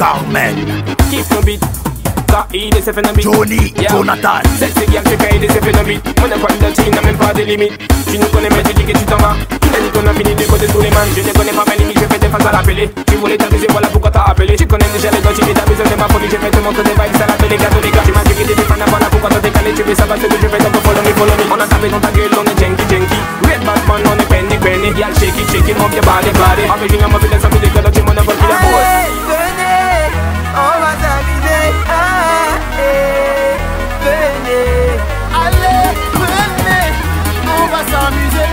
Carmen, Kiss no beat. Il est fait Johnny, Jonathan. Cette guerre tu payes des effets de beat. Mon apprendre tu n'as même pas de limites. Tu nous connais mais tu dis que tu t'en vas. Tu m'as dit qu'on a fini de côté tous les man. Je ne connais pas mes limites, je fais des faces à l'appeler. Tu voulais t'abuser, voilà pourquoi t'as appelé. Tu connais déjà les gars, tu dis t'as besoin de ma folie. Je vais te montrer des vibes à la télé, gars, tous les gars. Tu m'as dit que t'étais fan, voilà pourquoi t'as décalé. Tu veux savoir ce que je fais, donc follow me, follow me. On a tapé dans ta gueule, on est janky, janky. Red Batman, on est penny, penny. Y'a le shaky, shaky, move your body, body. Avec une amie, c'est ça, mais des gars, tu m'en as pas vu la bosse. Venez, on va s'amuser. Venez, allez, venez, on va s'amuser.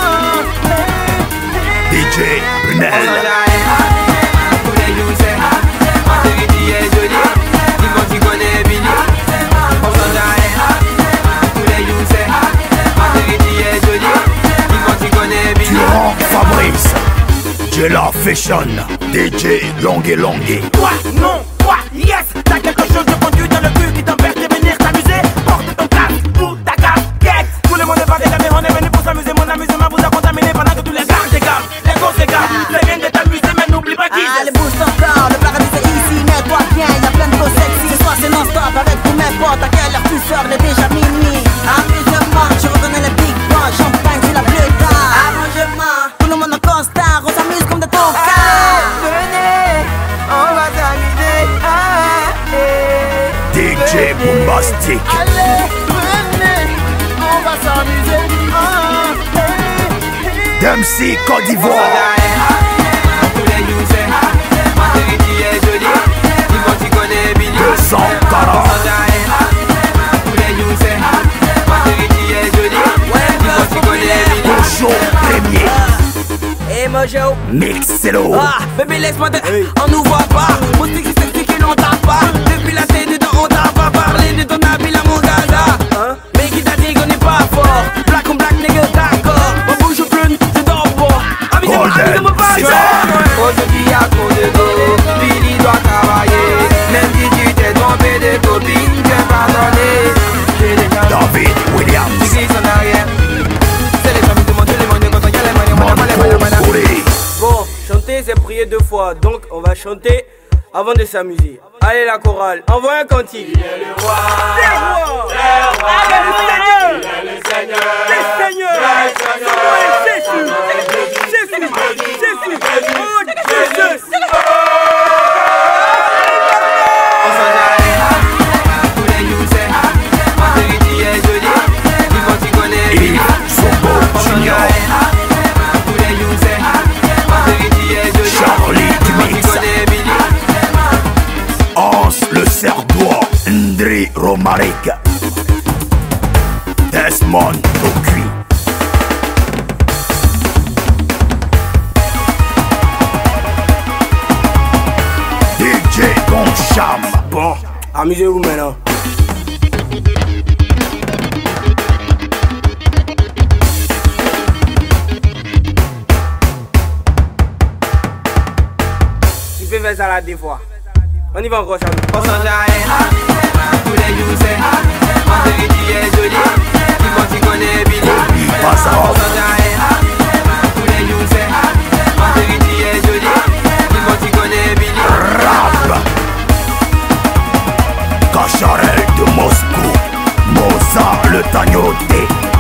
DJ Brunel. Tous les jours c'est ma chérie est jolie. Dis-moi tu connais Billy. On s'en arrête. Tous les jours c'est ma chérie est jolie. Dis-moi tu connais Billy. Durand Fabrice, Jella Fashion, DJ Longue. Toi, non, toi, yes. T'as quelque chose de conduit dans le cul qui t'empêche de venir t'amuser. Porte ton casque ou ta casquette. Tout le monde est parti jamais, on est venu pour s'amuser. Mon amusement vous a contaminé pendant que tous les gars dégagent. Les grosses gars, c'est bien de t'amuser, mais n'oublie pas qui c'est. Allez, bouge ton corps, le paradis c'est ici, mets-toi bien, y'a plein de go sexy. Ce soir c'est non-stop, avec vous n'importe à quelle heure tu sors, il est déjà minuit. Amusement, je reconnais les big bang, champagne c'est la plus tard. Arrangement, tout le monde en constant, on s'amuse comme des tocards. Venez, on va s'amuser. DJ Bombastic. Allez, venez, on va s'amuser. Dempsey Côte d'Ivoire. Tous les jours c'est ma chérie est jolie. Dis-moi tu connais Billy. 240. Tous les jours c'est ma chérie est jolie. Dis-moi tu connais Billy. Bonjour premier. Hey Mojo, Mixelo. ah, bébé laisse-moi te... On nous voit pas, moustique c'est sexy qui l'on tape pas. Depuis la tête dedans on t'a pas parlé de ton habit à mon gaza. Mais qui t'a dit qu'on n'est pas fort? Black on black nigga d'accord. On bouge plein, je dors pas. Amusez-moi pas. Aujourd'hui y'a trop de go, Billy doit travailler. Même si tu t'es trompé de copine, tu es pardonné. J'ai déjà David Williams. tu glisses en arrière. C'est les amis de mon Dieu, les moyens quand on y a les moyens. Mouré. Bon, chanter c'est prier deux fois, donc on va chanter avant de s'amuser. Allez la chorale, envoie un cantique. Il est le roi, Le Seigneur, Jésus, oh Jésus. on s'en arrête. Tous les jours c'est ma chérie est jolie. Dis-moi tu connais Billy. Yves Sombo On s'en Junior. arrête. Tous les jours c'est ma chérie est jolie. Charlie Dis-moi tu Dumix. connais Billy. Hans le Cerdois. Ndri Romaric. Desmond Tokui. DJ Goncham. Bon, amusez-vous maintenant. Tu fais faire ça là des fois. On y va encore ça. On s'en arrête. Tous les jours c'est ma chérie est jolie. Dis-moi tu connais Billy. Passe On à s'en arrête. Tous les jours c'est ma chérie est jolie. Dis-moi tu connais Billy. Rap. Cacharel de Moscou. Mozart le Tagnoté.